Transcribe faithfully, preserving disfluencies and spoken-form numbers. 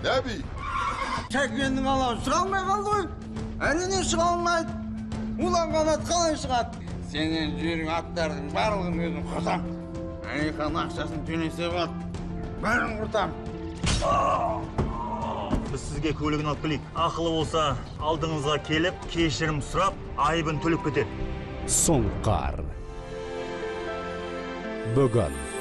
Әбей! Шәкеннің алауы шыға алмай қалды ғой. Әніне шыға алмайды. Улан қанат қалай шығады? Сенен жүйрің аттардың барлығын өзім құртам. Әлихан ақшасын төлесе болады. Бәрін құртам. Біз сізге көлігін алып келейік. Ақылы болса, алдыңызға келіп, кешірім сұрап, айыбын төлеп кетер. Сұңқар. Бүгін